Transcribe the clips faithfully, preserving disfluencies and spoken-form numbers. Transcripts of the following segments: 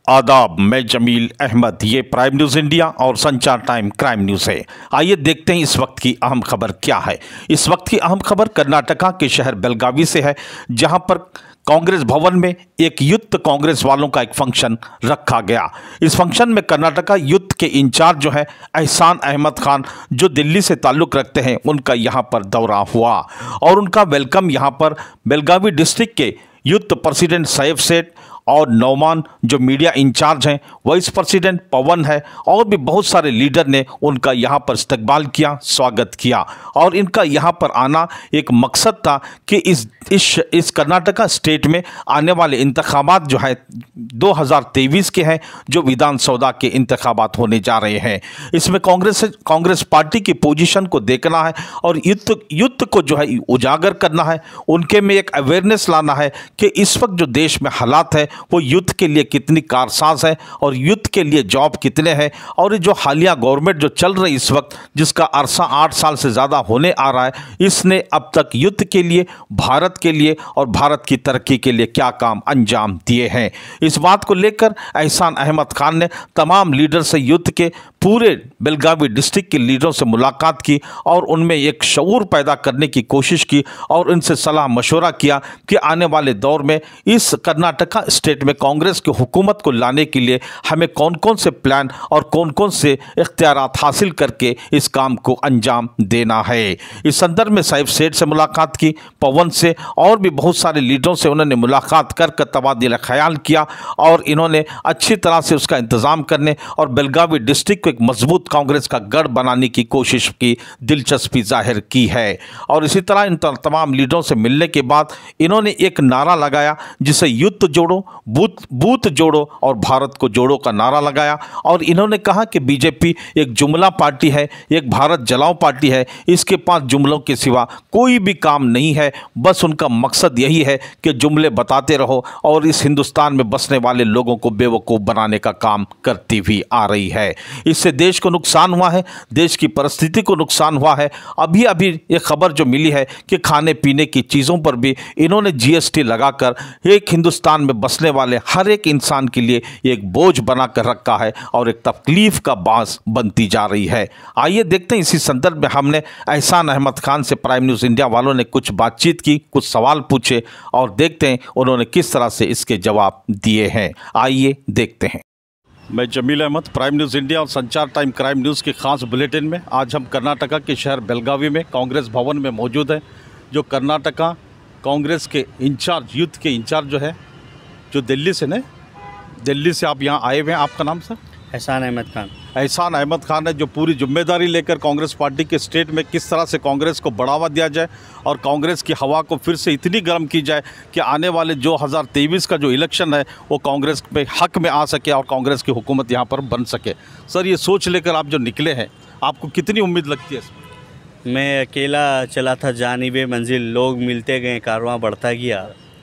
आदाब, मैं जमील अहमद। ये प्राइम न्यूज़ इंडिया और संचार टाइम क्राइम न्यूज़ है। आइए देखते हैं इस वक्त की अहम खबर क्या है। इस वक्त की अहम खबर कर्नाटका के शहर बेलगावी से है, जहां पर कांग्रेस भवन में एक यूथ कांग्रेस वालों का एक फंक्शन रखा गया। इस फंक्शन में कर्नाटका यूथ के इंचार्ज जो है एहसान अहमद खान, जो दिल्ली से ताल्लुक़ रखते हैं, उनका यहाँ पर दौरा हुआ और उनका वेलकम यहाँ पर बेलगावी डिस्ट्रिक्ट के यूथ प्रेसिडेंट सैफ सेठ और नौमान जो मीडिया इंचार्ज हैं, वाइस प्रेसिडेंट पवन है, और भी बहुत सारे लीडर ने उनका यहाँ पर इस्तकबाल किया, स्वागत किया। और इनका यहाँ पर आना एक मकसद था कि इस इस इस कर्नाटका स्टेट में आने वाले इंतखाबात जो है दो हज़ार तेईस के हैं, जो विधानसभा के इंतखाबात होने जा रहे हैं। इसमें कांग्रेस कांग्रेस पार्टी की पोजीशन को देखना है और युद्ध युद्ध को जो है उजागर करना है, उनके में एक अवेयरनेस लाना है कि इस वक्त जो देश में हालात है वो युद्ध के लिए कितनी कारसाज है और युद्ध के लिए जॉब कितने हैं। और जो हालिया गवर्नमेंट जो चल रही इस वक्त, जिसका अरसा आठ साल से ज़्यादा होने आ रहा है, इसने अब तक युद्ध के लिए, भारत के लिए और भारत की तरक्की के लिए क्या काम अंजाम दिए हैं। इस बात को लेकर एहसान अहमद खान ने तमाम लीडर से, युद्ध के पूरे बेलगावी डिस्ट्रिक्ट के लीडरों से मुलाकात की और उनमें एक शऊर पैदा करने की कोशिश की और उनसे सलाह मशवरा किया कि आने वाले दौर में इस कर्नाटका स्टेट में कांग्रेस की हुकूमत को लाने के लिए हमें कौन कौन से प्लान और कौन कौन से इख्तियारात हासिल करके इस काम को अंजाम देना है। इस संदर्भ में सैफ सेठ से मुलाकात की, पवन से और भी बहुत सारे लीडरों से उन्होंने मुलाकात कर कर तबादला ख्याल किया और इन्होंने अच्छी तरह से उसका इंतज़ाम करने और बेलगावी डिस्ट्रिक्ट को एक मजबूत कांग्रेस का गढ़ बनाने की कोशिश की दिलचस्पी जाहिर की है। और इसी तरह इन तमाम लीडरों से मिलने के बाद इन्होंने एक नारा लगाया, जिसे युद्ध जोड़ो, बूथ बूथ जोड़ो और भारत को जोड़ो का नारा लगाया। और इन्होंने कहा कि बीजेपी एक जुमला पार्टी है, एक भारत जलाओ पार्टी है, इसके पास जुमलों के सिवा कोई भी काम नहीं है। बस उनका मकसद यही है कि जुमले बताते रहो और इस हिंदुस्तान में बसने वाले लोगों को बेवकूफ़ बनाने का काम करती हुई आ रही है। इससे देश को नुकसान हुआ है, देश की परिस्थिति को नुकसान हुआ है। अभी अभी एक खबर जो मिली है कि खाने पीने की चीज़ों पर भी इन्होंने जीएसटी लगाकर एक हिंदुस्तान में बसने वाले हर एक इंसान के लिए एक बोझ बनाकर रखा है और एक तकलीफ का बांस बनती जा रही है। आइए देखते हैं, इसी संदर्भ में हमने एहसान अहमद खान से प्राइम न्यूज़ इंडिया वालों ने कुछ बातचीत की, कुछ सवाल पूछे और देखते हैं उन्होंने किस तरह से इसके जवाब दिए हैं। आइए देखते हैं। मैं Jameel Ahmed, prime news India और संचार टाइम क्राइम न्यूज़ के खास बुलेटिन में आज हम कर्नाटका के शहर बेलगावी में कांग्रेस भवन में मौजूद हैं। जो कर्नाटका कांग्रेस के इंचार्ज, यूथ के इंचार्ज जो है, जो दिल्ली से ने दिल्ली से आप यहाँ आए हुए हैं। आपका नाम सर? एहसान अहमद खान। एहसान अहमद खान है, जो पूरी जिम्मेदारी लेकर कांग्रेस पार्टी के स्टेट में किस तरह से कांग्रेस को बढ़ावा दिया जाए और कांग्रेस की हवा को फिर से इतनी गर्म की जाए कि आने वाले जो हज़ार तेईस का जो इलेक्शन है वो कांग्रेस पे हक में आ सके और कांग्रेस की हुकूमत यहाँ पर बन सके। सर, ये सोच लेकर आप जो निकले हैं, आपको कितनी उम्मीद लगती है इसमें? मैं अकेला चला था जानिबे मंजिल, लोग मिलते गए, कारवां बढ़ता गया।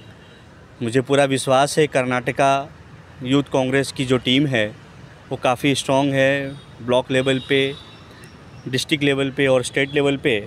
मुझे पूरा विश्वास है कर्नाटका यूथ कांग्रेस की जो टीम है वो काफ़ी स्ट्रॉन्ग है। ब्लॉक लेवल पे, डिस्ट्रिक्ट लेवल पे और स्टेट लेवल पे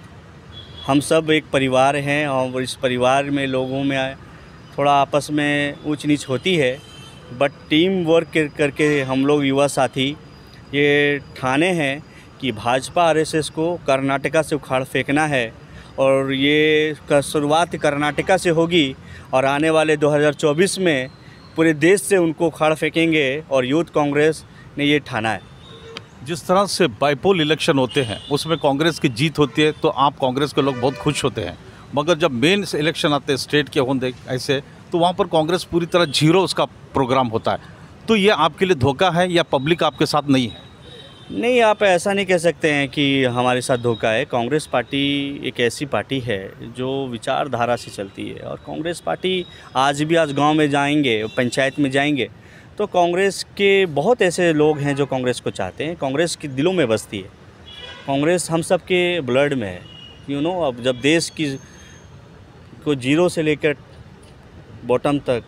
हम सब एक परिवार हैं और इस परिवार में लोगों में थोड़ा आपस में ऊंच नीच होती है, बट टीम वर्क करके हम लोग युवा साथी ये ठाने हैं कि भाजपा आरएसएस को कर्नाटका से उखाड़ फेंकना है और ये का शुरुआत कर्नाटका से होगी और आने वाले दो हज़ार चौबीस में पूरे देश से उनको उखाड़ फेंकेंगे और यूथ कांग्रेस ने ये ठाना है। जिस तरह से बाईपोल इलेक्शन होते हैं उसमें कांग्रेस की जीत होती है तो आप कांग्रेस के लोग बहुत खुश होते हैं, मगर जब मेन इलेक्शन आते हैं स्टेट के होंगे ऐसे, तो वहाँ पर कांग्रेस पूरी तरह जीरो उसका प्रोग्राम होता है। तो ये आपके लिए धोखा है या पब्लिक आपके साथ नहीं है? नहीं, आप ऐसा नहीं कह सकते हैं कि हमारे साथ धोखा है। कांग्रेस पार्टी एक ऐसी पार्टी है जो विचारधारा से चलती है और कांग्रेस पार्टी आज भी आज गांव में जाएंगे, पंचायत में जाएंगे तो कांग्रेस के बहुत ऐसे लोग हैं जो कांग्रेस को चाहते हैं। कांग्रेस के दिलों में बसती है, कांग्रेस हम सब के ब्लड में है। यू नो, अब जब देश की को जीरो से लेकर बॉटम तक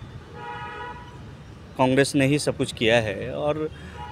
कांग्रेस ने ही सब कुछ किया है और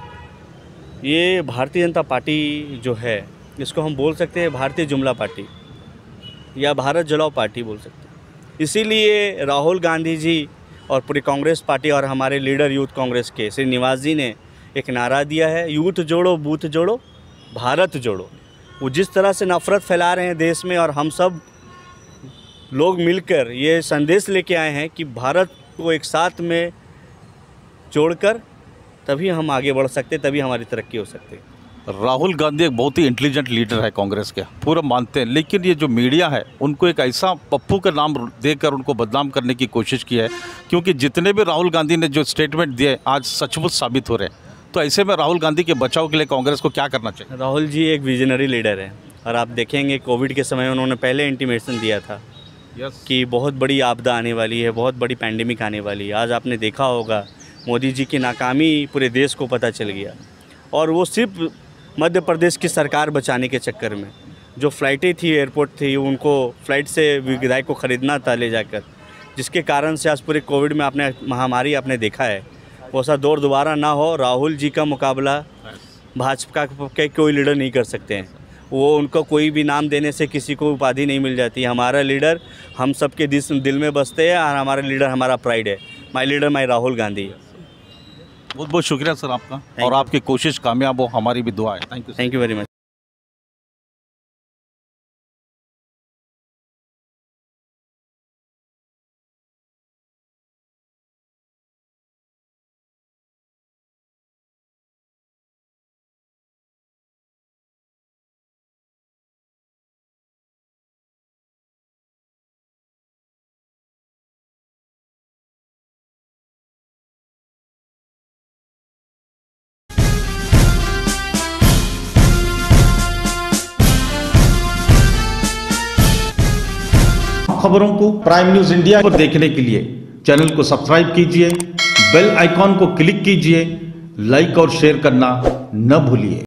ये भारतीय जनता पार्टी जो है इसको हम बोल सकते हैं भारतीय जुमला पार्टी या भारत जलाओ पार्टी बोल सकते हैं। इसीलिए राहुल गांधी जी और पूरी कांग्रेस पार्टी और हमारे लीडर यूथ कांग्रेस के श्री निवास जी ने एक नारा दिया है, यूथ जोड़ो बूथ जोड़ो भारत जोड़ो। वो जिस तरह से नफ़रत फैला रहे हैं देश में, और हम सब लोग मिलकर ये संदेश लेके आए हैं कि भारत को एक साथ में जोड़कर तभी हम आगे बढ़ सकते, तभी हमारी तरक्की हो सकती है। राहुल गांधी एक बहुत ही इंटेलिजेंट लीडर है कांग्रेस के, पूरा मानते हैं, लेकिन ये जो मीडिया है उनको एक ऐसा पप्पू का नाम देकर उनको बदनाम करने की कोशिश की है, क्योंकि जितने भी राहुल गांधी ने जो स्टेटमेंट दिए आज सचमुच साबित हो रहे हैं। तो ऐसे में राहुल गांधी के बचाव के लिए कांग्रेस को क्या करना चाहिए? राहुल जी एक विजनरी लीडर है, और आप देखेंगे कोविड के समय उन्होंने पहले इंटीमेशन दिया था yes. कि बहुत बड़ी आपदा आने वाली है, बहुत बड़ी पैंडेमिक आने वाली है। आज आपने देखा होगा मोदी जी की नाकामी पूरे देश को पता चल गया, और वो सिर्फ मध्य प्रदेश की सरकार बचाने के चक्कर में जो फ़्लाइटें थी, एयरपोर्ट थी, उनको फ़्लाइट से विधायक को ख़रीदना था ले जाकर, जिसके कारण से आज पूरे कोविड में आपने महामारी आपने देखा है। वो सा दौर दोबारा ना हो। राहुल जी का मुकाबला भाजपा के कोई लीडर नहीं कर सकते हैं। वो उनको कोई भी नाम देने से किसी को उपाधि नहीं मिल जाती। हमारा लीडर हम सबके दिल में बसते हैं, और हमारा लीडर हमारा प्राइड है। My leader my Rahul Gandhi. बहुत बहुत शुक्रिया सर आपका, और आपकी कोशिश कामयाब हो, हमारी भी दुआ है। Thank you thank you very much. खबरों को प्राइम न्यूज इंडिया को देखने के लिए चैनल को सब्सक्राइब कीजिए, बेल आइकॉन को क्लिक कीजिए, लाइक और शेयर करना न भूलिए।